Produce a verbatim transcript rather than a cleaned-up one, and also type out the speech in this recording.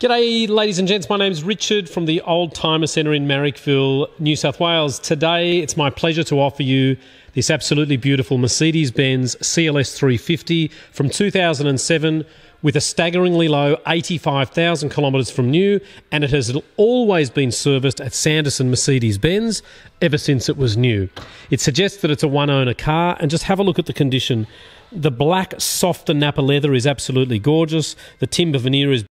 G'day ladies and gents, my name's Richard from the Oldtimer Centre in Marrickville, New South Wales. Today it's my pleasure to offer you this absolutely beautiful Mercedes Benz C L S three fifty from two thousand seven with a staggeringly low eighty-five thousand kilometres from new, and it has always been serviced at Sanderson Mercedes Benz ever since it was new. It suggests that it's a one-owner car, and just have a look at the condition. The black, softer Napa leather is absolutely gorgeous. The timber veneer is